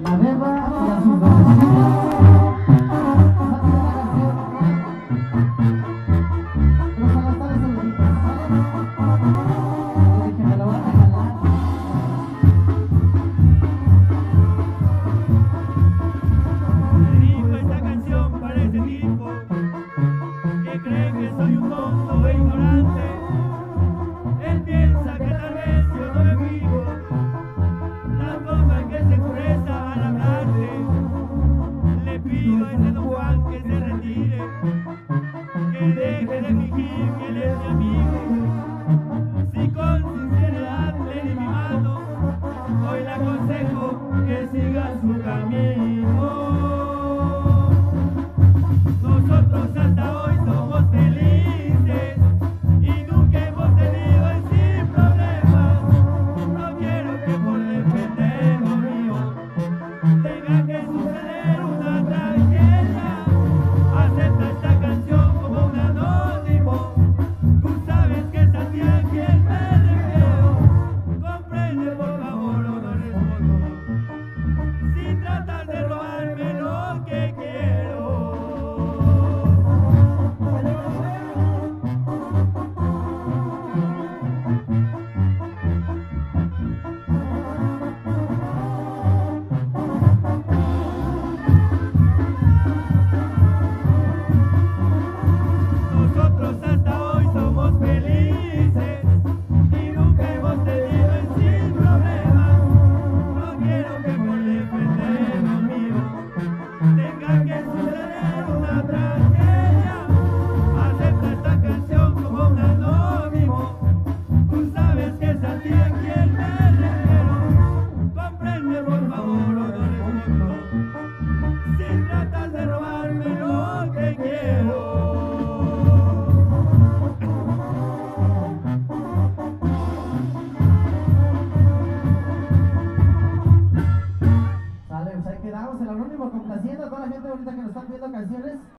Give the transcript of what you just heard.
La Beba y a sus bebecitos. Dedico esta canción para ese tipo que cree que soy un tonto e ignorante. Él piensa que tal vez yo no me fijo la forma en que se expresa al hablarte. Le pido a ese don Juan que se retire, que deje de fingir que él es mi amigo. Si con sinceridad le di mi mano, hoy le aconsejo que siga su camino. Nosotros hasta hoy somos felices y nunca hemos tenido en sí problemas. No quiero que por defender lo mío tenga que suceder una tragedia. Acepta esta canción como un anónimo. Tú sabes que es a ti a quien me refiero. Comprende por favor o no respondo si tratas de robarme lo que quiero. Nosotros hasta hoy somos felices y nunca hemos tenido en sí problemas. No quiero que por defender lo mío tenga que suceder una tragedia. Acepta esta canción como un anónimo. Tú sabes que es a ti a quien me refiero. Comprende por favor o no respondo si tratas de robarme lo que quiero. Sale, pues ahí quedamos, el anónimo complaciendo a toda la gente bonita que nos están pidiendo canciones.